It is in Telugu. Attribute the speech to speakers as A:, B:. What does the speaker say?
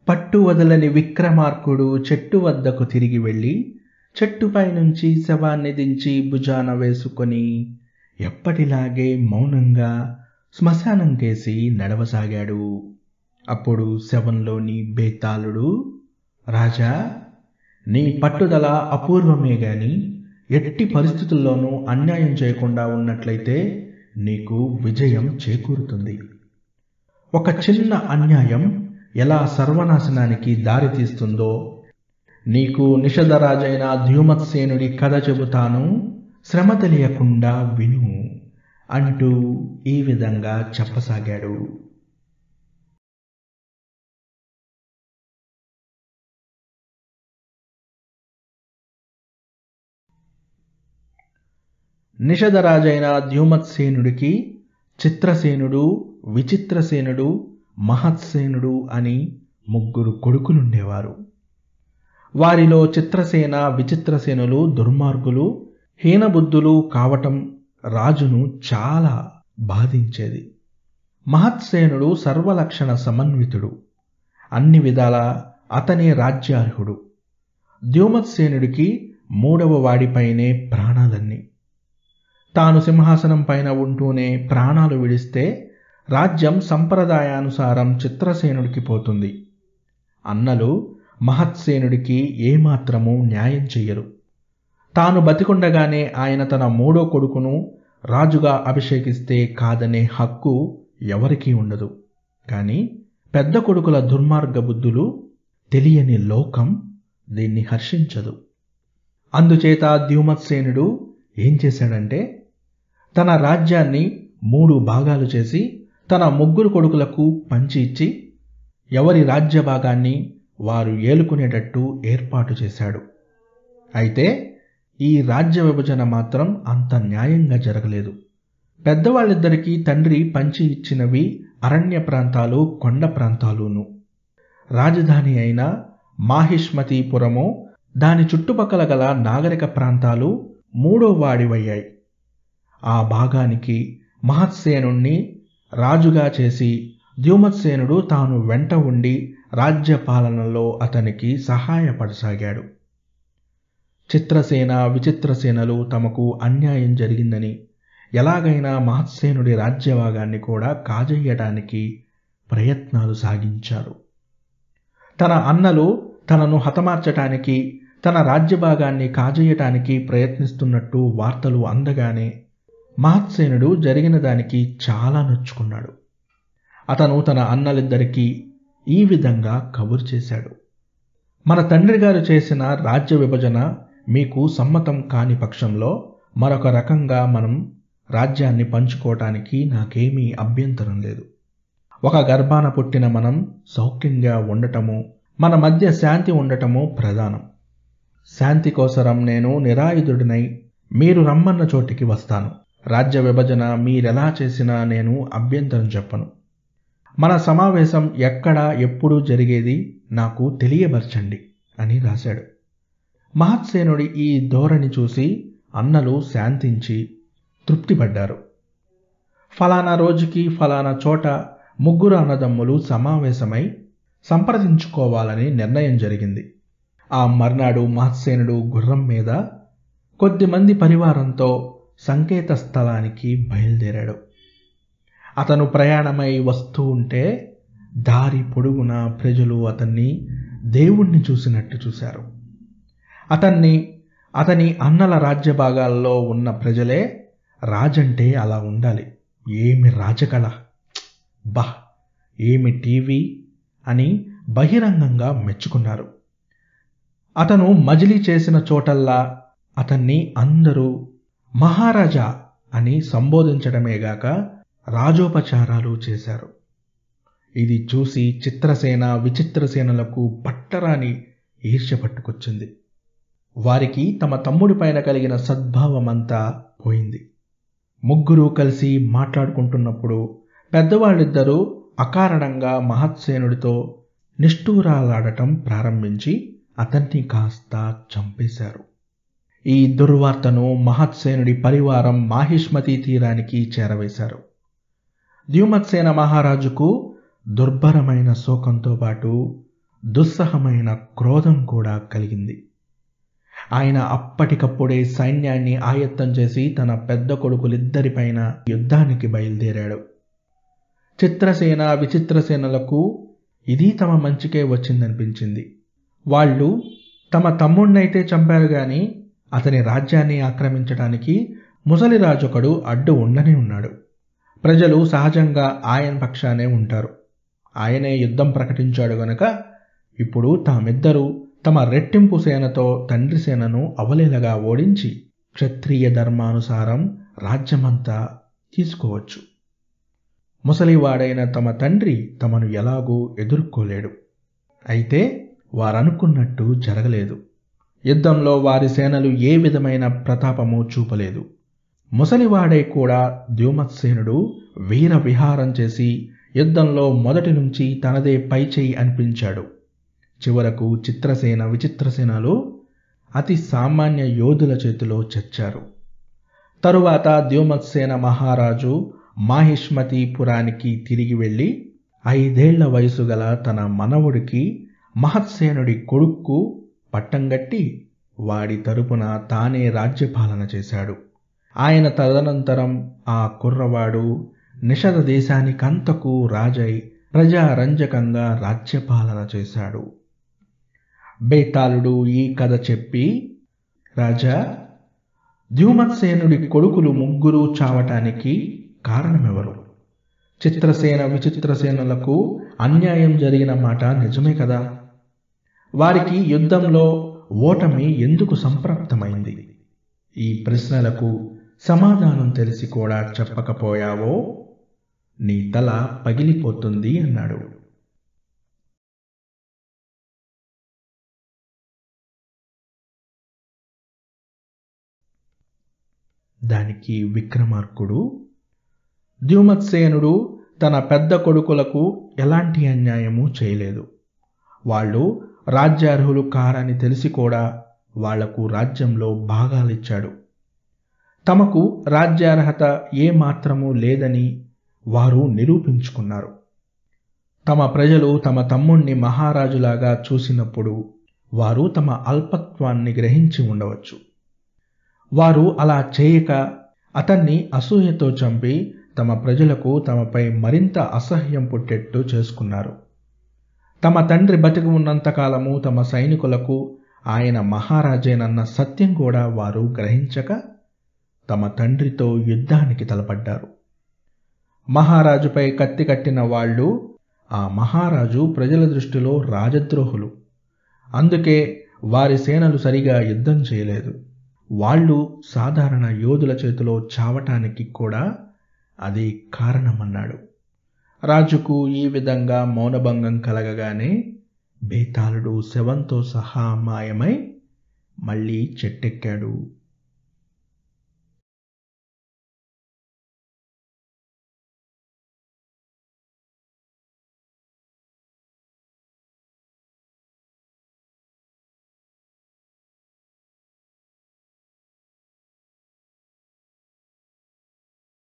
A: పట్టు వదలని విక్రమార్కుడు చెట్టు వద్దకు తిరిగి వెళ్ళి చెట్టుపై నుంచి శవాన్ని దించి భుజాన వేసుకొని ఎప్పటిలాగే మౌనంగా శ్మశానం కేసి నడవసాగాడు. అప్పుడు శవంలోని బేతాళుడు, రాజా, నీ పట్టుదల అపూర్వమే గాని ఎట్టి పరిస్థితుల్లోనూ అన్యాయం చేయకుండా ఉన్నట్లయితే నీకు విజయం చేకూరుతుంది. ఒక చిన్న అన్యాయం ఎలా సర్వనాశనానికి దారితీస్తుందో నీకు నిషధరాజైన ద్యుమత్సేనుడి కథ చెబుతాను, శ్రమ తెలియకుండా విను అంటూ ఈ విధంగా చెప్పసాగాడు. నిషధరాజైన ద్యుమత్సేనుడికి చిత్రసేనుడు, విచిత్రసేనుడు, మహత్సేనుడు అని 3 కొడుకులుండేవారు. వారిలో చిత్రసేన, విచిత్రసేనులు దుర్మార్గులు, హీనబుద్ధులు కావటం రాజును చాలా బాధించేది. మహత్సేనుడు సర్వలక్షణ సమన్వితుడు, అన్ని విధాల అతనే రాజ్యార్హుడు. ద్యుమత్సేనుడికి 3వ వాడిపైనే ప్రాణాలన్నీ. తాను సింహాసనం పైన ఉంటూనే ప్రాణాలు విడిస్తే రాజ్యం సంప్రదాయానుసారం చిత్రసేనుడికి పోతుంది. అన్నలు మహత్సేనుడికి ఏమాత్రమూ న్యాయం చెయ్యరు. తాను బతికుండగానే ఆయన తన 3వ కొడుకును రాజుగా అభిషేకిస్తే కాదనే హక్కు ఎవరికీ ఉండదు. కానీ పెద్ద కొడుకుల దుర్మార్గ బుద్ధులు తెలియని లోకం దీన్ని హర్షించదు. అందుచేత ద్యుమత్సేనుడు ఏం చేశాడంటే తన రాజ్యాన్ని 3 భాగాలు చేసి తన 3 కొడుకులకు పంచి ఇచ్చి ఎవరి రాజ్య భాగాన్ని వారు ఏలుకునేటట్టు ఏర్పాటు చేశాడు. అయితే ఈ రాజ్య విభజన మాత్రం అంత న్యాయంగా జరగలేదు. పెద్దవాళ్ళిద్దరికీ తండ్రి పంచి ఇచ్చినవి అరణ్య ప్రాంతాలు, కొండ ప్రాంతాలును. రాజధాని అయిన మాహిష్మతీపురము, దాని చుట్టుపక్కల గల నాగరిక ప్రాంతాలు 3వ వాడివయ్యాయి. ఆ భాగానికి మహత్సేనుణ్ణి రాజుగా చేసి ద్యుమత్సేనుడు తాను వెంట ఉండి రాజ్యపాలనలో అతనికి సహాయపడసాగాడు. చిత్రసేన, విచిత్రసేనలు తమకు అన్యాయం జరిగిందని ఎలాగైనా మహత్సేనుడి రాజ్యభాగాన్ని కూడా కాజేయడానికి ప్రయత్నాలు సాగించారు. తన అన్నలు తనను హతమార్చటానికి, తన రాజ్యభాగాన్ని కాజేయటానికి ప్రయత్నిస్తున్నట్టు వార్తలు అందగానే మహత్సేనుడు జరిగిన దానికి చాలా నొచ్చుకున్నాడు. అతను తన అన్నలిద్దరికీ ఈ విధంగా కబురు చేశాడు. మన తండ్రి గారు చేసిన రాజ్య విభజన మీకు సమ్మతం కాని పక్షంలో మరొక రకంగా మనం రాజ్యాన్ని పంచుకోవటానికి నాకేమీ అభ్యంతరం లేదు. ఒక గర్భాన పుట్టిన మనం సౌఖ్యంగా ఉండటము, మన మధ్య శాంతి ఉండటము ప్రధానం. శాంతి కోసరం నేను నిరాయుధుడినై మీరు రమ్మన్న చోటికి వస్తాను. రాజ్య విభజన మీరెలా చేసినా నేను అభ్యంతరం చెప్పను. మన సమావేశం ఎక్కడ, ఎప్పుడు జరిగేది నాకు తెలియబర్చండి అని రాశాడు. మహత్సేనుడి ఈ ధోరణి చూసి అన్నలు శాంతించి తృప్తిపడ్డారు. ఫలానా రోజుకి ఫలానా చోట 3 అన్నదమ్ములు సమావేశమై సంప్రదించుకోవాలని నిర్ణయం జరిగింది. ఆ మర్నాడు మహత్సేనుడు గుర్రం మీద కొద్దిమంది పరివారంతో సంకేత స్థలానికి బయలుదేరాడు. అతను ప్రయాణమై వస్తూ ఉంటే దారి పొడుగునా ప్రజలు అతన్ని దేవుణ్ణి చూసినట్టు చూశారు. అతని అన్నల రాజ్య భాగాల్లో ఉన్న ప్రజలే రాజంటే అలా ఉండాలి, ఏమి రాజకళ, బా ఏమి టీవీ అని బహిరంగంగా మెచ్చుకున్నారు. అతను మజిలీ చేసిన చోటల్లా అతన్ని అందరూ మహారాజా అని సంబోధించడమేగాక రాజోపచారాలు చేశారు. ఇది చూసి చిత్రసేన, విచిత్రసేనలకు పట్టరాని ఈర్ష్య పట్టుకొచ్చింది. వారికి తమ తమ్ముడిపైన కలిగిన సద్భావమంతా పోయింది. 3 కలిసి మాట్లాడుకుంటున్నప్పుడు పెద్దవాళ్ళిద్దరూ అకారణంగా మహత్సేనుడితో నిష్ఠూరాలాడటం ప్రారంభించి అతన్ని కాస్త చంపేశారు. ఈ దుర్వార్తను మహత్సేనుడి పరివారం మాహిష్మతి తీరానికి చేరవేశారు. ద్యుమత్సేన మహారాజుకు దుర్భరమైన శోకంతో పాటు దుస్సహమైన క్రోధం కూడా కలిగింది. ఆయన అప్పటికప్పుడే సైన్యాన్ని ఆయత్తం చేసి తన పెద్ద కొడుకులిద్దరిపైన యుద్ధానికి బయలుదేరాడు. చిత్రసేన విచిత్రసేనలకు ఇది తమ మంచికే వచ్చిందనిపించింది. వాళ్ళు తమ తమ్ముణ్ణైతే చంపారు గాని అతని రాజ్యాన్ని ఆక్రమించడానికి ముసలిరాజొకడు అడ్డు ఉండనే ఉన్నాడు. ప్రజలు సహజంగా ఆయన పక్షానే ఉంటారు. ఆయనే యుద్ధం ప్రకటించాడు గనక ఇప్పుడు తామిద్దరూ తమ రెట్టింపు సేనతో తండ్రి సేనను అవలీలగా ఓడించి క్షత్రియ ధర్మానుసారం రాజ్యమంతా తీసుకోవచ్చు. ముసలివాడైన తమ తండ్రి తమను ఎలాగూ ఎదుర్కోలేడు. అయితే వారనుకున్నట్టు జరగలేదు. యుద్ధంలో వారి సేనలు ఏ విధమైన ప్రతాపము చూపలేదు. ముసలివాడై కూడా ద్యుమత్సేనుడు వీర విహారం చేసి యుద్ధంలో మొదటి నుంచి తనదే పైచేయి అనిపించాడు. చివరకు చిత్రసేన విచిత్రసేనలు అతి సామాన్య యోధుల చేతిలో చచ్చారు. తరువాత ద్యుమత్సేన మహారాజు మాహిష్మతిపురానికి తిరిగి వెళ్ళి 5 ఏళ్ల వయసు గల తన మనవుడికి మహత్సేనుడి కొడుక్కు పట్టంగట్టి వాడి తరపున తానే రాజ్యపాలన చేశాడు. ఆయన తదనంతరం ఆ కుర్రవాడు నిషధ దేశానికంతకు రాజై ప్రజారంజకంగా రాజ్యపాలన చేశాడు. బేతాళుడు ఈ కథ చెప్పి, రాజా, ద్యుమత్సేనుడి కొడుకులు 3 చావటానికి కారణమెవరు? చిత్రసేన విచిత్రసేనలకు అన్యాయం జరిగిన మాట నిజమే కదా. వారికి యుద్ధంలో ఓటమి ఎందుకు సంప్రాప్తమైంది? ఈ ప్రశ్నలకు సమాధానం తెలిసి కూడా చెప్పకపోయావో నీ తల పగిలిపోతుంది అన్నాడు. దానికి విక్రమార్కుడు, ద్యుమత్సేనుడు తన పెద్ద కొడుకులకు ఎలాంటి అన్యాయము చేయలేదు. వాళ్ళు రాజ్యార్హులు కారని తెలిసి కూడా వాళ్లకు రాజ్యంలో భాగాలిచ్చాడు. తమకు రాజ్యార్హత ఏ మాత్రమూ లేదని వారు నిరూపించుకున్నారు. తమ ప్రజలు తమ తమ్ముణ్ణి మహారాజులాగా చూసినప్పుడు వారు తమ అల్పత్వాన్ని గ్రహించి ఉండవచ్చు. వారు అలా చేయక అతన్ని అసూయతో చంపి తమ ప్రజలకు తమపై మరింత అసహ్యం పుట్టేట్టు చేసుకున్నారు. తమ తండ్రి బతికి ఉన్నంతకాలము తమ సైనికులకు ఆయన మహారాజేనన్న సత్యం కూడా వారు గ్రహించక తమ తండ్రితో యుద్ధానికి తలపడ్డారు. మహారాజుపై కత్తి కట్టిన వాళ్ళు ఆ మహారాజు ప్రజల దృష్టిలో రాజద్రోహులు. అందుకే వారి సేనలు సరిగా యుద్ధం చేయలేదు. వాళ్ళు సాధారణ యోధుల చేతిలో చావటానికి కూడా అదే కారణమన్నాడు. రాజుకు ఈ విధంగా మౌనభంగం కలగగానే బేతాళుడు శవంతో సహా మాయమై మళ్ళీ చెట్టెక్కాడు.